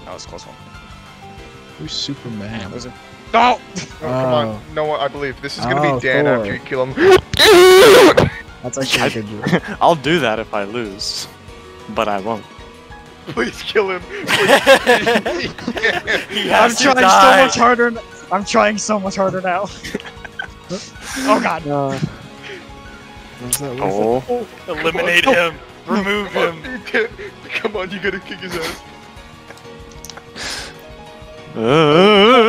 That was a close one. Who's Superman? Was it? No! Oh, come on. No one, I believe. This is gonna be Dan Thor. after you kill him. That's actually a good move. I'll do that if I lose, but I won't. Please kill him. I'm trying so much harder. I'm trying so much harder now. Oh god. What's that? Oh. Eliminate him. Remove him. Come on, you gotta kick his ass.